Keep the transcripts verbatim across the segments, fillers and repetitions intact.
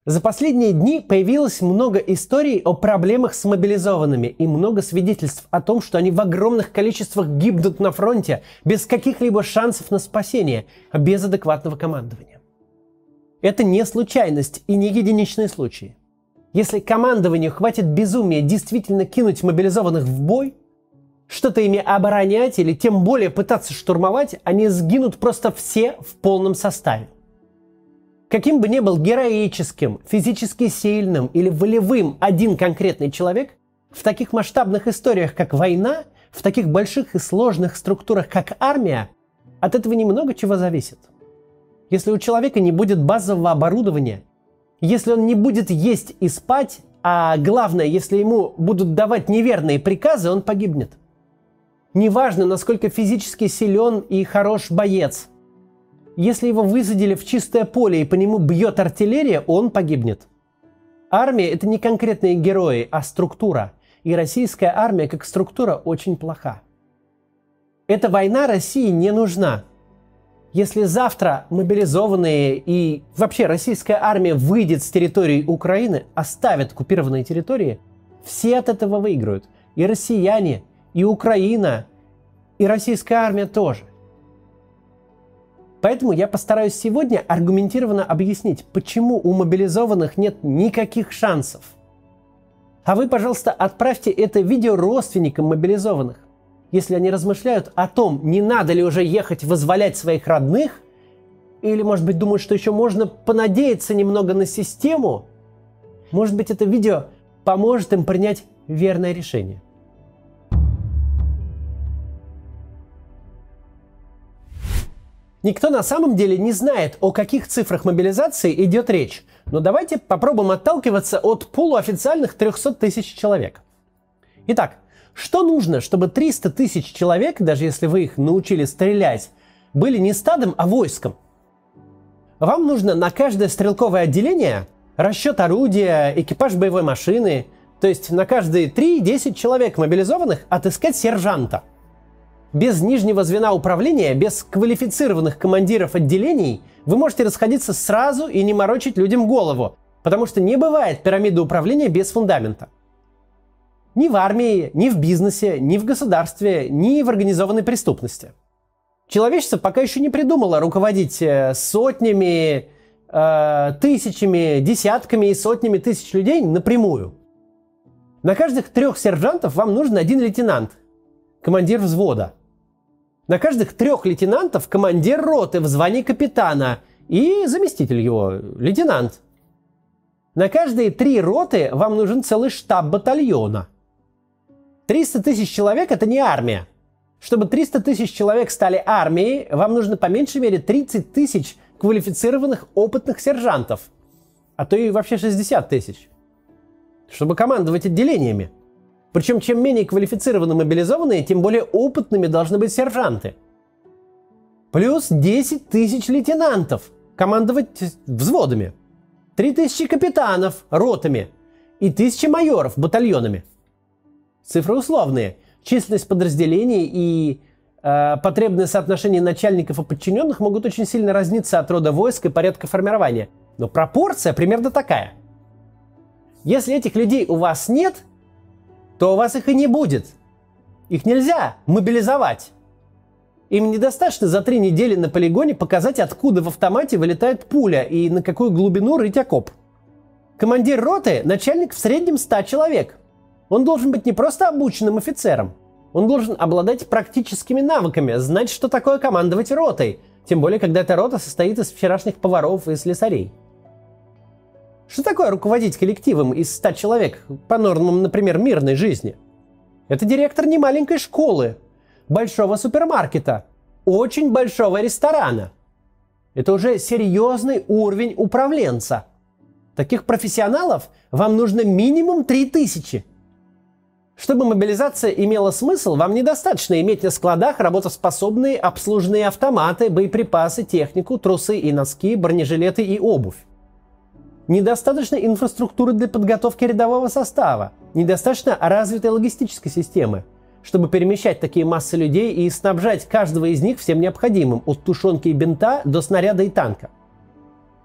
За последние дни появилось много историй о проблемах с мобилизованными и много свидетельств о том, что они в огромных количествах гибнут на фронте без каких-либо шансов на спасение, без адекватного командования. Это не случайность и не единичные случаи. Если командованию хватит безумия действительно кинуть мобилизованных в бой, что-то ими оборонять или тем более пытаться штурмовать, они сгинут просто все в полном составе. Каким бы ни был героическим, физически сильным или волевым один конкретный человек, в таких масштабных историях, как война, в таких больших и сложных структурах, как армия, от этого немного чего зависит. Если у человека не будет базового оборудования, если он не будет есть и спать, а главное, если ему будут давать неверные приказы, он погибнет. Неважно, насколько физически силен и хорош боец. Если его высадили в чистое поле и по нему бьет артиллерия, он погибнет. Армия – это не конкретные герои, а структура. И российская армия как структура очень плоха. Эта война России не нужна. Если завтра мобилизованные и вообще российская армия выйдет с территории Украины, оставит оккупированные территории, все от этого выиграют. И россияне, и Украина, и российская армия тоже. Поэтому я постараюсь сегодня аргументированно объяснить, почему у мобилизованных нет никаких шансов. А вы, пожалуйста, отправьте это видео родственникам мобилизованных. Если они размышляют о том, не надо ли уже ехать вызволять своих родных, или, может быть, думают, что еще можно понадеяться немного на систему, может быть, это видео поможет им принять верное решение. Никто на самом деле не знает, о каких цифрах мобилизации идет речь. Но давайте попробуем отталкиваться от полуофициальных трехсот тысяч человек. Итак, что нужно, чтобы триста тысяч человек, даже если вы их научили стрелять, были не стадом, а войском? Вам нужно на каждое стрелковое отделение расчет орудия, экипаж боевой машины, то есть на каждые три-десять человек мобилизованных отыскать сержанта. Без нижнего звена управления, без квалифицированных командиров отделений вы можете расходиться сразу и не морочить людям голову, потому что не бывает пирамиды управления без фундамента. Ни в армии, ни в бизнесе, ни в государстве, ни в организованной преступности. Человечество пока еще не придумало руководить сотнями, э, тысячами, десятками и сотнями тысяч людей напрямую. На каждых трех сержантов вам нужен один лейтенант, командир взвода. На каждых трех лейтенантов командир роты в звании капитана и заместитель его, лейтенант. На каждые три роты вам нужен целый штаб батальона. триста тысяч человек – это не армия. Чтобы триста тысяч человек стали армией, вам нужно по меньшей мере тридцать тысяч квалифицированных опытных сержантов, а то и вообще шестьдесят тысяч, чтобы командовать отделениями. Причем, чем менее квалифицированы мобилизованные, тем более опытными должны быть сержанты. Плюс десять тысяч лейтенантов командовать взводами, три тысячи капитанов ротами и тысячи майоров батальонами. Цифры условные. Численность подразделений и э, потребное соотношение начальников и подчиненных могут очень сильно разниться от рода войск и порядка формирования. Но пропорция примерно такая. Если этих людей у вас нет, то у вас их и не будет. Их нельзя мобилизовать. Им недостаточно за три недели на полигоне показать, откуда в автомате вылетает пуля и на какую глубину рыть окоп. Командир роты – начальник в среднем ста человек. Он должен быть не просто обученным офицером. Он должен обладать практическими навыками, знать, что такое командовать ротой. Тем более, когда эта рота состоит из вчерашних поваров и слесарей. Что такое руководить коллективом из ста человек по нормам, например, мирной жизни? Это директор немаленькой школы, большого супермаркета, очень большого ресторана. Это уже серьезный уровень управленца. Таких профессионалов вам нужно минимум три тысячи. Чтобы мобилизация имела смысл, вам недостаточно иметь на складах работоспособные обслуженные автоматы, боеприпасы, технику, трусы и носки, бронежилеты и обувь. Недостаточно инфраструктуры для подготовки рядового состава, недостаточно развитой логистической системы, чтобы перемещать такие массы людей и снабжать каждого из них всем необходимым, от тушенки и бинта до снаряда и танка.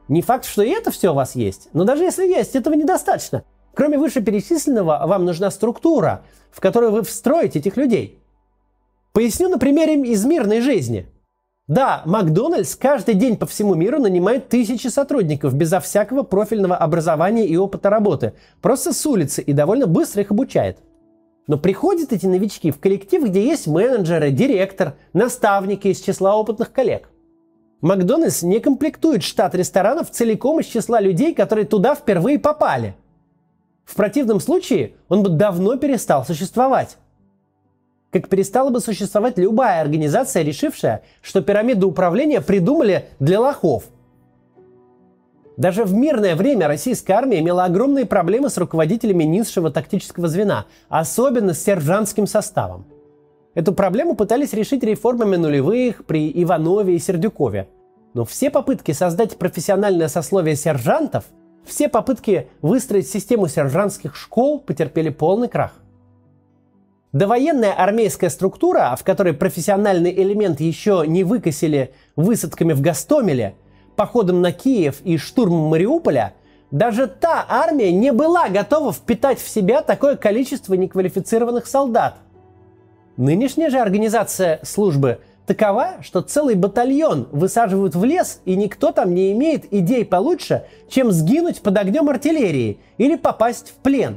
Не факт, что и это все у вас есть, но даже если есть, этого недостаточно. Кроме вышеперечисленного, вам нужна структура, в которую вы встроите этих людей. Поясню на примере из мирной жизни. Да, Макдональдс каждый день по всему миру нанимает тысячи сотрудников безо всякого профильного образования и опыта работы. Просто с улицы и довольно быстро их обучает. Но приходят эти новички в коллектив, где есть менеджеры, директор, наставники из числа опытных коллег. Макдональдс не комплектует штат ресторанов целиком из числа людей, которые туда впервые попали. В противном случае он бы давно перестал существовать. Как перестала бы существовать любая организация, решившая, что пирамиду управления придумали для лохов. Даже в мирное время российская армия имела огромные проблемы с руководителями низшего тактического звена, особенно с сержантским составом. Эту проблему пытались решить реформами нулевых при Иванове и Сердюкове. Но все попытки создать профессиональное сословие сержантов, все попытки выстроить систему сержантских школ потерпели полный крах. Довоенная армейская структура, в которой профессиональный элемент еще не выкосили высадками в Гостомеле, походом на Киев и штурмом Мариуполя, даже та армия не была готова впитать в себя такое количество неквалифицированных солдат. Нынешняя же организация службы такова, что целый батальон высаживают в лес, и никто там не имеет идей получше, чем сгинуть под огнем артиллерии или попасть в плен.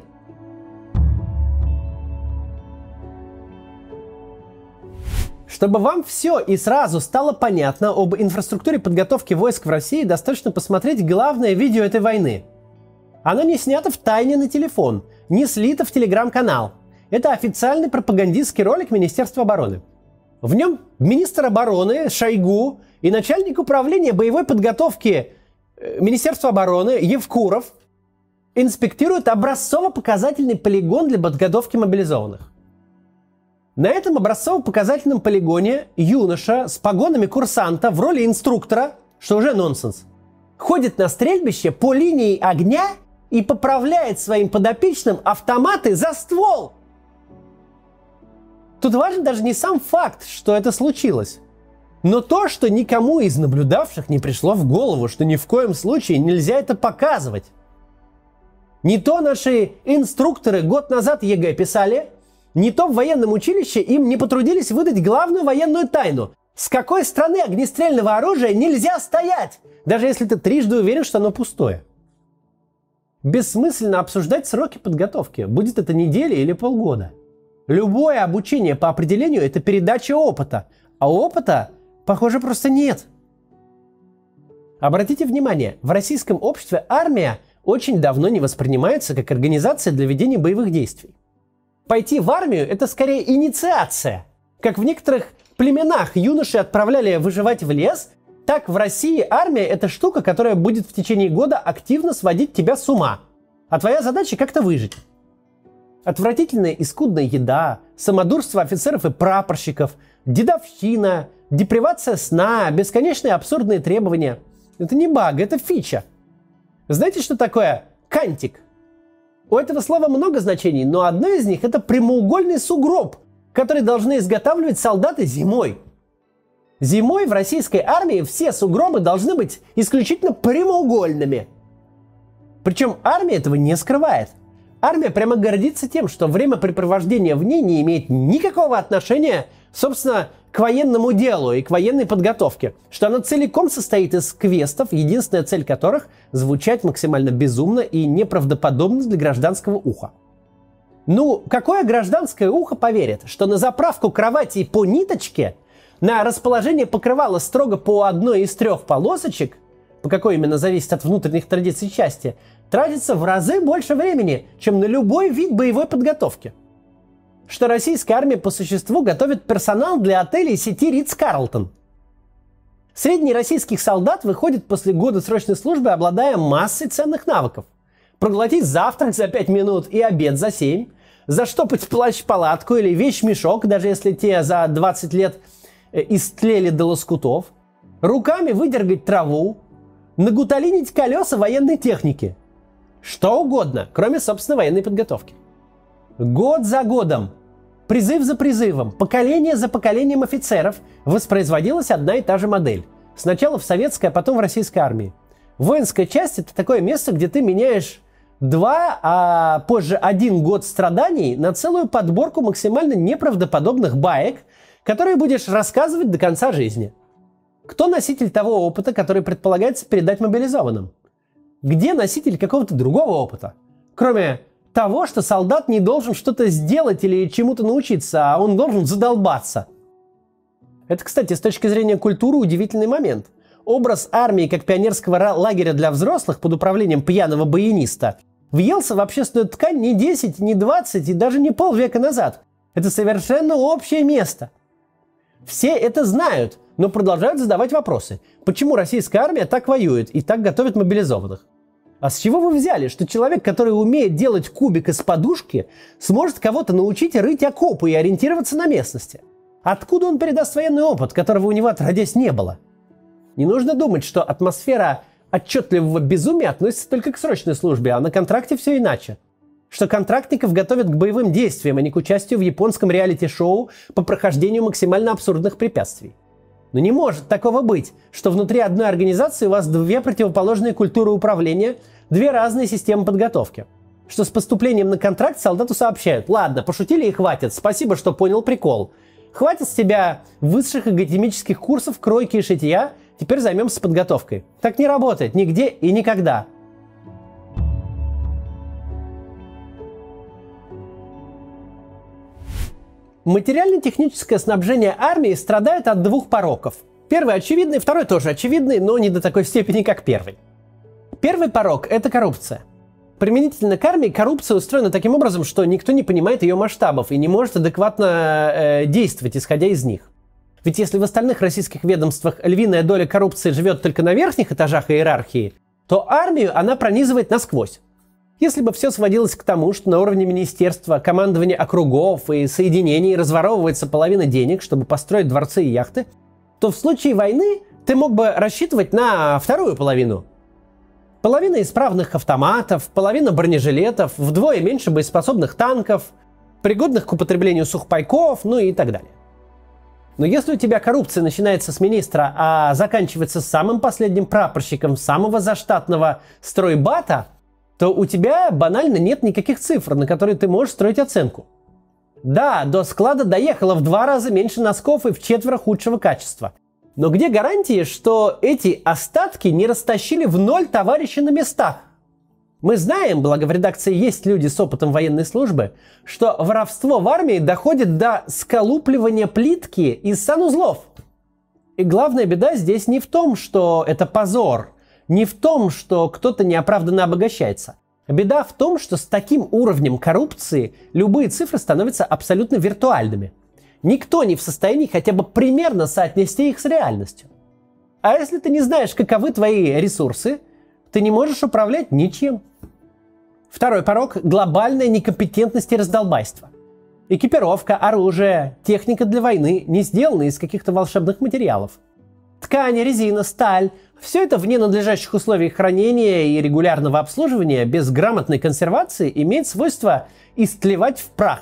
Чтобы вам все и сразу стало понятно об инфраструктуре подготовки войск в России, достаточно посмотреть главное видео этой войны. Оно не снято в тайне на телефон, не слито в телеграм-канал. Это официальный пропагандистский ролик Министерства обороны. В нем министр обороны Шойгу и начальник управления боевой подготовки Министерства обороны Евкуров инспектируют образцово-показательный полигон для подготовки мобилизованных. На этом образцово-показательном полигоне юноша с погонами курсанта в роли инструктора, что уже нонсенс, ходит на стрельбище по линии огня и поправляет своим подопечным автоматы за ствол. Тут важен даже не сам факт, что это случилось, но то, что никому из наблюдавших не пришло в голову, что ни в коем случае нельзя это показывать. Не то наши инструкторы год назад ЕГЭ писали, не то в военном училище им не потрудились выдать главную военную тайну. С какой стороны огнестрельного оружия нельзя стоять, даже если ты трижды уверен, что оно пустое. Бессмысленно обсуждать сроки подготовки, будет это неделя или полгода. Любое обучение по определению – это передача опыта, а опыта, похоже, просто нет. Обратите внимание, в российском обществе армия очень давно не воспринимается как организация для ведения боевых действий. Пойти в армию – это скорее инициация. Как в некоторых племенах юноши отправляли выживать в лес, так в России армия – это штука, которая будет в течение года активно сводить тебя с ума. А твоя задача – как-то выжить. Отвратительная и скудная еда, самодурство офицеров и прапорщиков, дедовщина, депривация сна, бесконечные абсурдные требования – это не баг, это фича. Знаете, что такое кантик? У этого слова много значений, но одно из них – это прямоугольный сугроб, который должны изготавливать солдаты зимой. Зимой в российской армии все сугробы должны быть исключительно прямоугольными. Причем армия этого не скрывает. Армия прямо гордится тем, что времяпрепровождение в ней не имеет никакого отношения, собственно, к военному делу и к военной подготовке, что она целиком состоит из квестов, единственная цель которых – звучать максимально безумно и неправдоподобно для гражданского уха. Ну, какое гражданское ухо поверит, что на заправку кровати по ниточке, на расположение покрывала строго по одной из трех полосочек, по какой именно зависит от внутренних традиций части, тратится в разы больше времени, чем на любой вид боевой подготовки? Что российская армия по существу готовит персонал для отелей сети Ритц-Карлтон. Средний российский солдат выходит после года срочной службы, обладая массой ценных навыков. Проглотить завтрак за пять минут и обед за семь, заштопать плащ-палатку или вещмешок, даже если те за двадцать лет истлели до лоскутов, руками выдергать траву, нагуталинить колеса военной техники. Что угодно, кроме, собственно, военной подготовки. Год за годом, призыв за призывом, поколение за поколением офицеров воспроизводилась одна и та же модель. Сначала в советской, а потом в российской армии. Воинская часть — это такое место, где ты меняешь два, а позже один год страданий на целую подборку максимально неправдоподобных баек, которые будешь рассказывать до конца жизни. Кто носитель того опыта, который предполагается передать мобилизованным? Где носитель какого-то другого опыта? Кроме того, что солдат не должен что-то сделать или чему-то научиться, а он должен задолбаться. Это, кстати, с точки зрения культуры удивительный момент. Образ армии как пионерского лагеря для взрослых под управлением пьяного баяниста въелся в общественную ткань не десять, не двадцать и даже не полвека назад. Это совершенно общее место. Все это знают, но продолжают задавать вопросы. Почему российская армия так воюет и так готовит мобилизованных? А с чего вы взяли, что человек, который умеет делать кубик из подушки, сможет кого-то научить рыть окопы и ориентироваться на местности? Откуда он передаст военный опыт, которого у него отродясь не было? Не нужно думать, что атмосфера отчетливого безумия относится только к срочной службе, а на контракте все иначе. Что контрактников готовят к боевым действиям, а не к участию в японском реалити-шоу по прохождению максимально абсурдных препятствий. Но не может такого быть, что внутри одной организации у вас две противоположные культуры управления, две разные системы подготовки. Что с поступлением на контракт солдату сообщают: ладно, пошутили и хватит, спасибо, что понял прикол. Хватит с тебя высших академических курсов кройки и шитья, теперь займемся подготовкой. Так не работает нигде и никогда. Материально-техническое снабжение армии страдает от двух пороков. Первый очевидный, второй тоже очевидный, но не до такой степени, как первый. Первый порок – это коррупция. Применительно к армии коррупция устроена таким образом, что никто не понимает ее масштабов и не может адекватно э, действовать, исходя из них. Ведь если в остальных российских ведомствах львиная доля коррупции живет только на верхних этажах иерархии, то армию она пронизывает насквозь. Если бы все сводилось к тому, что на уровне министерства, командования округов и соединений разворовывается половина денег, чтобы построить дворцы и яхты, то в случае войны ты мог бы рассчитывать на вторую половину. Половина исправных автоматов, половина бронежилетов, вдвое меньше боеспособных танков, пригодных к употреблению сухпайков, ну и так далее. Но если у тебя коррупция начинается с министра, а заканчивается самым последним прапорщиком самого заштатного стройбата, то у тебя банально нет никаких цифр, на которые ты можешь строить оценку. Да, до склада доехало в два раза меньше носков и в четверо худшего качества. Но где гарантии, что эти остатки не растащили в ноль товарищи на местах? Мы знаем, благо в редакции есть люди с опытом военной службы, что воровство в армии доходит до сколупливания плитки из санузлов. И главная беда здесь не в том, что это позор, не в том, что кто-то неоправданно обогащается. Беда в том, что с таким уровнем коррупции любые цифры становятся абсолютно виртуальными. Никто не в состоянии хотя бы примерно соотнести их с реальностью. А если ты не знаешь, каковы твои ресурсы, ты не можешь управлять ничем. Второй порок – глобальная некомпетентность и раздолбайство. Экипировка, оружие, техника для войны не сделаны из каких-то волшебных материалов. Ткань, резина, сталь – все это в ненадлежащих условиях хранения и регулярного обслуживания без грамотной консервации имеет свойство истлевать в прах.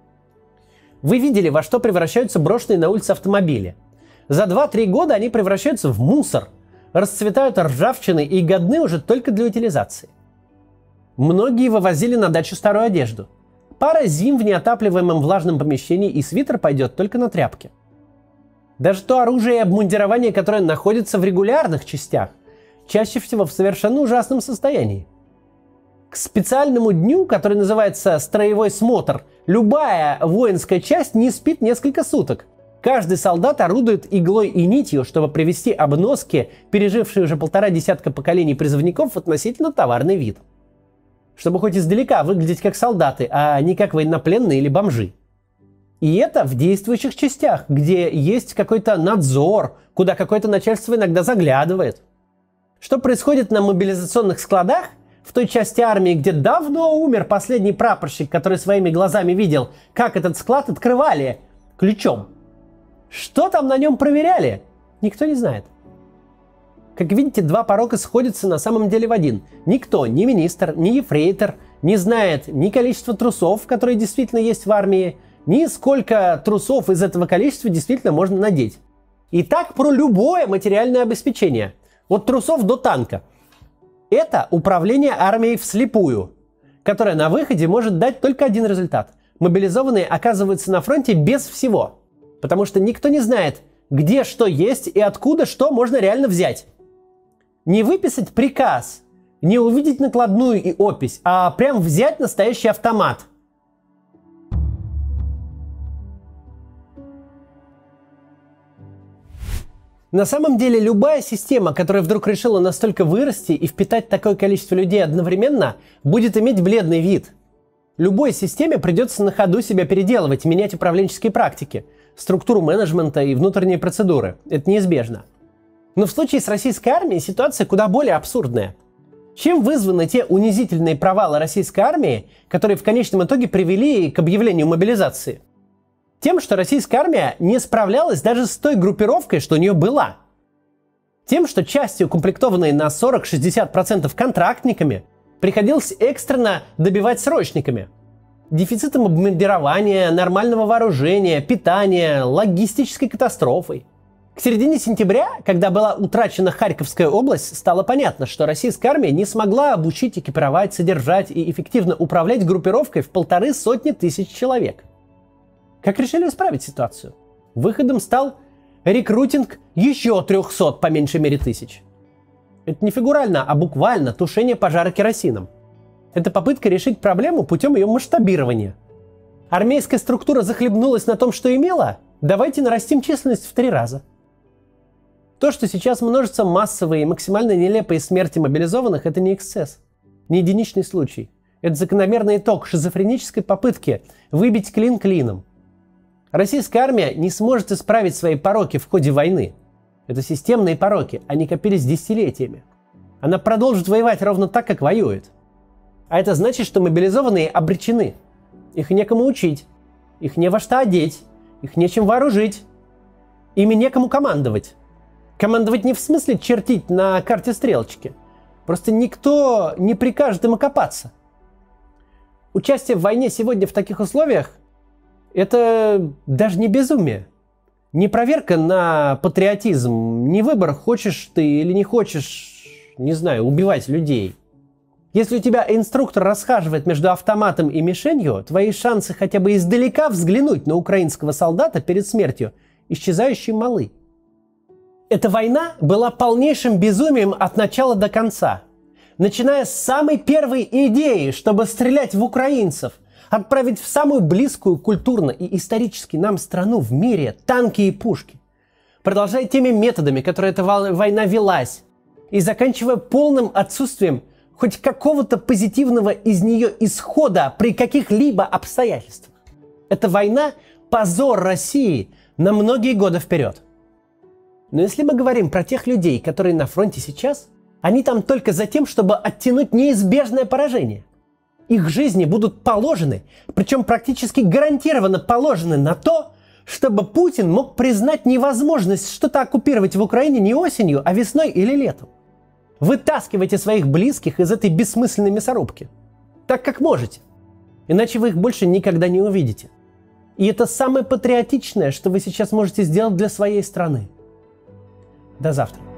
Вы видели, во что превращаются брошенные на улице автомобили. За два-три года они превращаются в мусор, расцветают ржавчиной и годны уже только для утилизации. Многие вывозили на дачу старую одежду. Пара зим в неотапливаемом влажном помещении и свитер пойдет только на тряпке. Даже то оружие и обмундирование, которое находится в регулярных частях, чаще всего в совершенно ужасном состоянии. К специальному дню, который называется «строевой смотр», любая воинская часть не спит несколько суток. Каждый солдат орудует иглой и нитью, чтобы привести обноски, пережившие уже полтора десятка поколений призывников, в относительно товарный вид. Чтобы хоть издалека выглядеть как солдаты, а не как военнопленные или бомжи. И это в действующих частях, где есть какой-то надзор, куда какое-то начальство иногда заглядывает. Что происходит на мобилизационных складах? В той части армии, где давно умер последний прапорщик, который своими глазами видел, как этот склад открывали ключом. Что там на нем проверяли? Никто не знает. Как видите, два порока сходятся на самом деле в один. Никто, ни министр, ни ефрейтор, не знает ни количества трусов, которые действительно есть в армии, ни сколько трусов из этого количества действительно можно надеть. И так про любое материальное обеспечение. От трусов до танка. Это управление армией вслепую, которое на выходе может дать только один результат. Мобилизованные оказываются на фронте без всего, потому что никто не знает, где что есть и откуда что можно реально взять. Не выписать приказ, не увидеть накладную и опись, а прям взять настоящий автомат. На самом деле любая система, которая вдруг решила настолько вырасти и впитать такое количество людей одновременно, будет иметь бледный вид. Любой системе придется на ходу себя переделывать, менять управленческие практики, структуру менеджмента и внутренние процедуры. Это неизбежно. Но в случае с российской армией ситуация куда более абсурдная. Чем вызваны те унизительные провалы российской армии, которые в конечном итоге привели к объявлению мобилизации? Тем, что российская армия не справлялась даже с той группировкой, что у нее была. Тем, что части, укомплектованные на сорок-шестьдесят процентов контрактниками, приходилось экстренно добивать срочниками. Дефицитом обмундирования, нормального вооружения, питания, логистической катастрофой. К середине сентября, когда была утрачена Харьковская область, стало понятно, что российская армия не смогла обучить, экипировать, содержать и эффективно управлять группировкой в полторы сотни тысяч человек. Как решили исправить ситуацию? Выходом стал рекрутинг еще трехсот, по меньшей мере, тысяч. Это не фигурально, а буквально тушение пожара керосином. Это попытка решить проблему путем ее масштабирования. Армейская структура захлебнулась на том, что имела? Давайте нарастим численность в три раза. То, что сейчас множатся массовые и максимально нелепые смерти мобилизованных, это не эксцесс, не единичный случай. Это закономерный итог шизофренической попытки выбить клин клином. Российская армия не сможет исправить свои пороки в ходе войны. Это системные пороки, они копились десятилетиями. Она продолжит воевать ровно так, как воюет. А это значит, что мобилизованные обречены. Их некому учить, их не во что одеть, их нечем вооружить, ими некому командовать. Командовать не в смысле чертить на карте стрелочки. Просто никто не прикажет им окопаться. Участие в войне сегодня в таких условиях – это даже не безумие. Не проверка на патриотизм, не выбор, хочешь ты или не хочешь, не знаю, убивать людей. Если у тебя инструктор расхаживает между автоматом и мишенью, твои шансы хотя бы издалека взглянуть на украинского солдата перед смертью исчезающие малы. Эта война была полнейшим безумием от начала до конца. Начиная с самой первой идеи, чтобы стрелять в украинцев, отправить в самую близкую культурно и исторически нам страну в мире танки и пушки, продолжая теми методами, которые эта война велась, и заканчивая полным отсутствием хоть какого-то позитивного из нее исхода при каких-либо обстоятельствах. Эта война – позор России на многие годы вперед. Но если мы говорим про тех людей, которые на фронте сейчас, они там только за тем, чтобы оттянуть неизбежное поражение. Их жизни будут положены, причем практически гарантированно положены на то, чтобы Путин мог признать невозможность что-то оккупировать в Украине не осенью, а весной или летом. Вытаскивайте своих близких из этой бессмысленной мясорубки. Так как можете. Иначе вы их больше никогда не увидите. И это самое патриотичное, что вы сейчас можете сделать для своей страны. До завтра.